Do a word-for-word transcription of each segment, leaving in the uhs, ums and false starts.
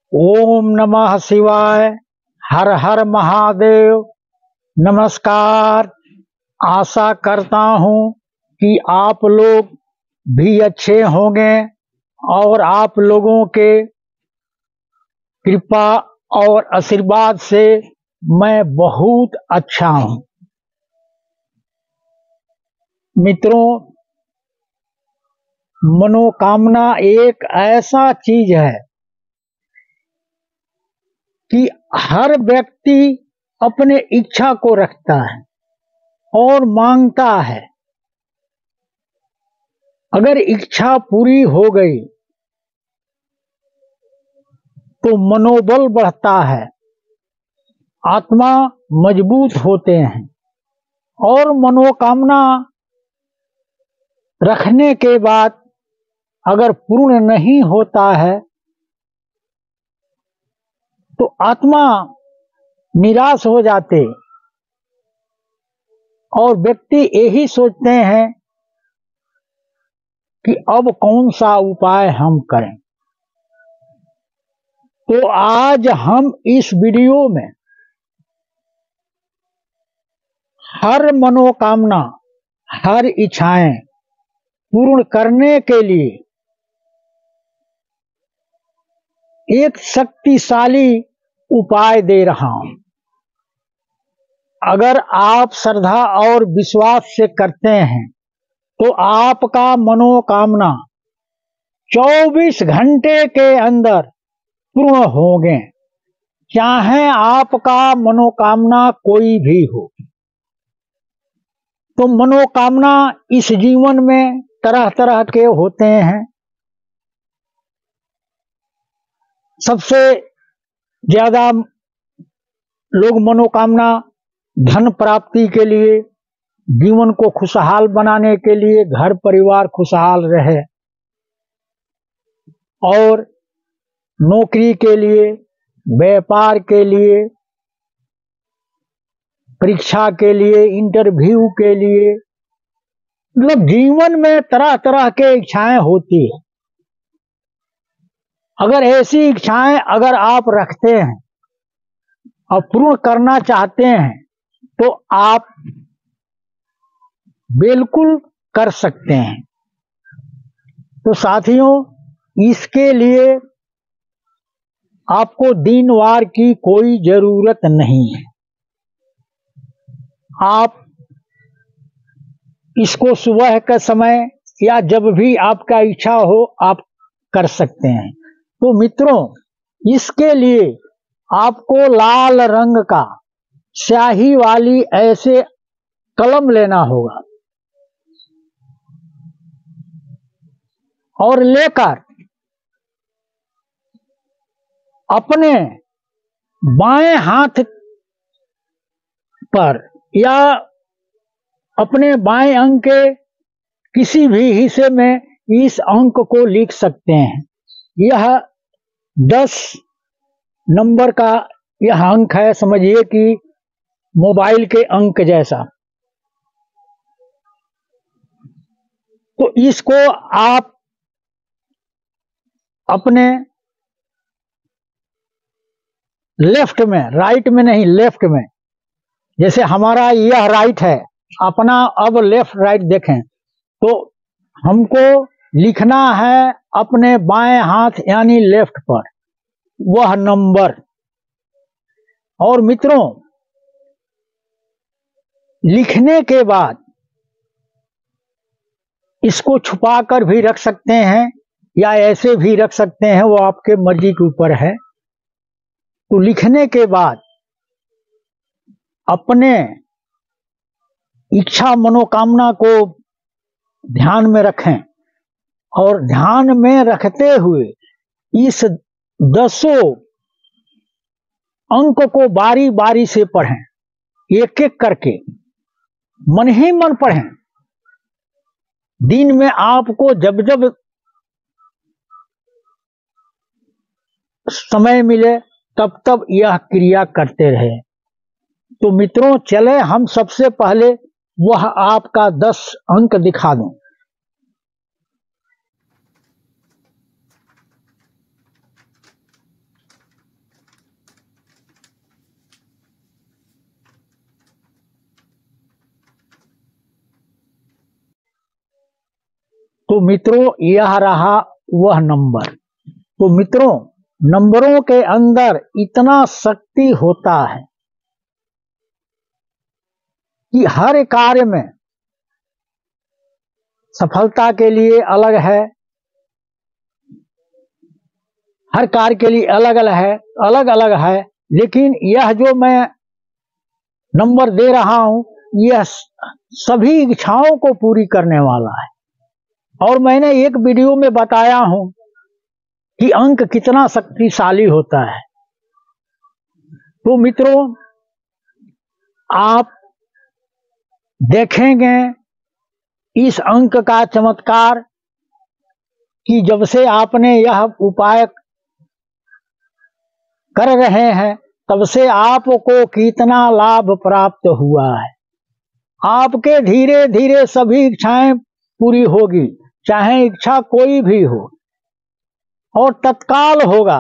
ओम नमः शिवाय। हर हर महादेव। नमस्कार। आशा करता हूँ कि आप लोग भी अच्छे होंगे और आप लोगों के कृपा और आशीर्वाद से मैं बहुत अच्छा हूँ। मित्रों, मनोकामना एक ऐसा चीज है कि हर व्यक्ति अपने इच्छा को रखता है और मांगता है। अगर इच्छा पूरी हो गई तो मनोबल बढ़ता है, आत्मा मजबूत होते हैं और मनोकामना रखने के बाद अगर पूर्ण नहीं होता है तो आत्मा निराश हो जाते और व्यक्ति यही सोचते हैं कि अब कौन सा उपाय हम करें। तो आज हम इस वीडियो में हर मनोकामना, हर इच्छाएं पूर्ण करने के लिए एक शक्तिशाली उपाय दे रहा हूं। अगर आप श्रद्धा और विश्वास से करते हैं तो आपका मनोकामना चौबीस घंटे के अंदर पूर्ण होंगे, चाहे आपका मनोकामना कोई भी हो। तो मनोकामना इस जीवन में तरह तरह के होते हैं। सबसे ज्यादा लोग मनोकामना धन प्राप्ति के लिए, जीवन को खुशहाल बनाने के लिए, घर परिवार खुशहाल रहे, और नौकरी के लिए, व्यापार के लिए, परीक्षा के लिए, इंटरव्यू के लिए, मतलब जीवन में तरह तरह के इच्छाएं होती है। अगर ऐसी इच्छाएं अगर आप रखते हैं और पूर्ण करना चाहते हैं तो आप बिल्कुल कर सकते हैं। तो साथियों, इसके लिए आपको दिन वार की कोई जरूरत नहीं है। आप इसको सुबह का समय या जब भी आपका इच्छा हो आप कर सकते हैं। तो मित्रों, इसके लिए आपको लाल रंग का स्याही वाली ऐसे कलम लेना होगा और लेकर अपने बाएं हाथ पर या अपने बाएं अंग के किसी भी हिस्से में इस अंक को लिख सकते हैं। यह दस नंबर का यह अंक है, समझिए कि मोबाइल के अंक जैसा। तो इसको आप अपने लेफ्ट में, राइट में नहीं, लेफ्ट में, जैसे हमारा यह राइट है, अपना अब लेफ्ट राइट देखें तो हमको लिखना है अपने बाएं हाथ यानी लेफ्ट पर वह नंबर। और मित्रों, लिखने के बाद इसको छुपा कर भी रख सकते हैं या ऐसे भी रख सकते हैं, वो आपके मर्जी के ऊपर है। तो लिखने के बाद अपने इच्छा मनोकामना को ध्यान में रखें और ध्यान में रखते हुए इस दसों अंक को बारी बारी से पढ़ें, एक एक करके मन ही मन पढ़ें। दिन में आपको जब जब समय मिले तब तब यह क्रिया करते रहे। तो मित्रों, चले हम सबसे पहले वह आपका दस अंक दिखा दूं। तो मित्रों यह रहा वह नंबर। तो मित्रों नंबरों के अंदर इतना शक्ति होता है कि हर कार्य में सफलता के लिए अलग है, हर कार्य के लिए अलग अलग है अलग अलग है लेकिन यह जो मैं नंबर दे रहा हूं यह सभी इच्छाओं को पूरी करने वाला है। और मैंने एक वीडियो में बताया हूं कि अंक कितना शक्तिशाली होता है। तो मित्रों आप देखेंगे इस अंक का चमत्कार कि जब से आपने यह उपाय कर रहे हैं तब से आपको कितना लाभ प्राप्त हुआ है। आपके धीरे धीरे सभी इच्छाएं पूरी होगी, चाहे इच्छा कोई भी हो, और तत्काल होगा।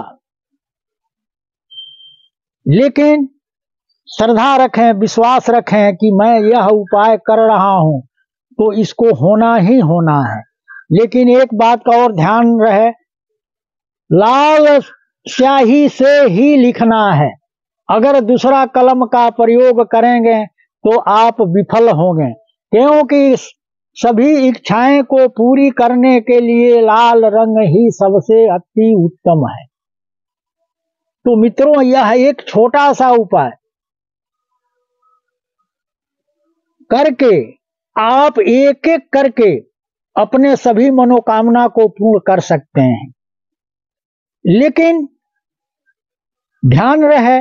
लेकिन श्रद्धा रखें, विश्वास रखें कि मैं यह उपाय कर रहा हूं तो इसको होना ही होना है। लेकिन एक बात का और ध्यान रहे, लाल स्याही से ही लिखना है। अगर दूसरा कलम का प्रयोग करेंगे तो आप विफल होंगे, क्योंकि सभी इच्छाएं को पूरी करने के लिए लाल रंग ही सबसे अति उत्तम है। तो मित्रों यह एक छोटा सा उपाय करके आप एक एक करके अपने सभी मनोकामना को पूर्ण कर सकते हैं। लेकिन ध्यान रहे,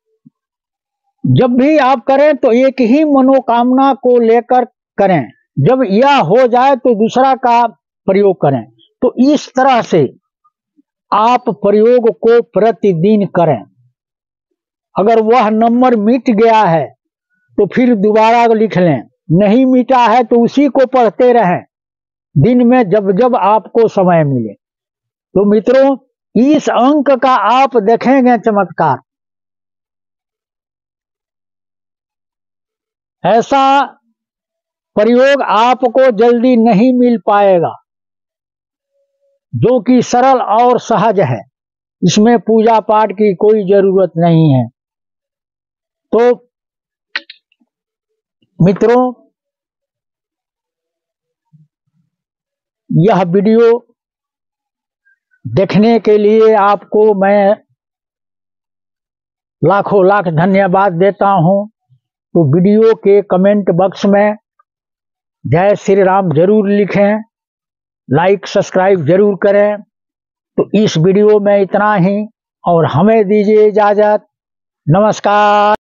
जब भी आप करें तो एक ही मनोकामना को लेकर करें, जब यह हो जाए तो दूसरा का प्रयोग करें। तो इस तरह से आप प्रयोग को प्रतिदिन करें। अगर वह नंबर मिट गया है तो फिर दोबारा लिख लें, नहीं मिटा है तो उसी को पढ़ते रहें दिन में जब जब आपको समय मिले। तो मित्रों इस अंक का आप देखेंगे चमत्कार। ऐसा प्रयोग आपको जल्दी नहीं मिल पाएगा, जो कि सरल और सहज है। इसमें पूजा पाठ की कोई जरूरत नहीं है। तो मित्रों यह वीडियो देखने के लिए आपको मैं लाखों लाख धन्यवाद देता हूं। तो वीडियो के कमेंट बॉक्स में जय श्री राम जरूर लिखें, लाइक सब्सक्राइब जरूर करें। तो इस वीडियो में इतना ही और हमें दीजिए इजाजत। नमस्कार।